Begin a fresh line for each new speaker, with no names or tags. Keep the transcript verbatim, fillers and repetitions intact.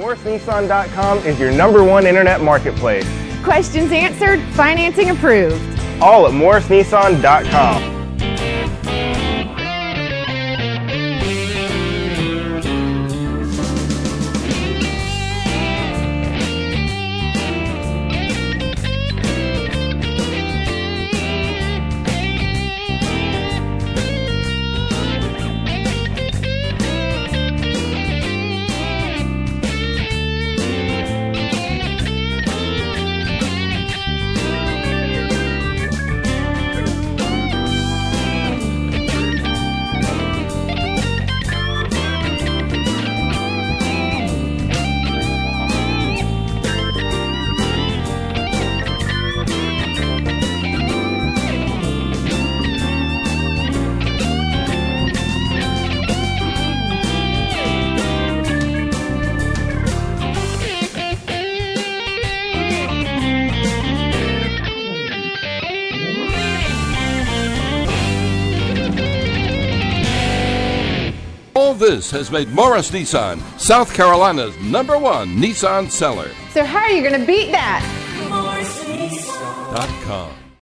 Morris Nissan dot com is your number one internet marketplace.
Questions answered, financing approved.
All at Morris Nissan dot com.
All this has made Morris Nissan South Carolina's number one Nissan seller.
So how are you going to beat that?
Morris Nissan
dot com.